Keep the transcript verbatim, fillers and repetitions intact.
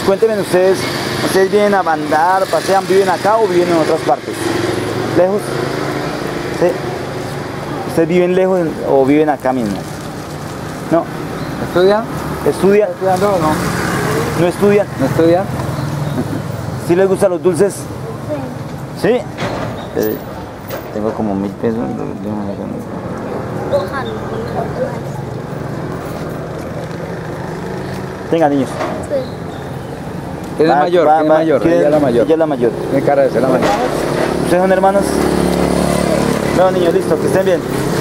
cuéntenme ustedes, ¿ustedes vienen a andar, pasean, viven acá o viven en otras partes? ¿Lejos? ¿Sí? ¿Ustedes viven lejos o viven acá mismo? ¿No? ¿Estudian? ¿Estudian? ¿Están estudiando o no? ¿No estudian? ¿No estudian? ¿Sí les gustan los dulces? Sí. ¿Sí? Eh, tengo como mil pesos. Tenga, niños. ¿Quién es Va, mayor? va, ¿Quién es va. mayor? ¿Quién Ella es- es la mayor. Ella es la mayor. Tiene cara de ser la mayor. ¿Ustedes son hermanos? No, niños, listo, que estén bien.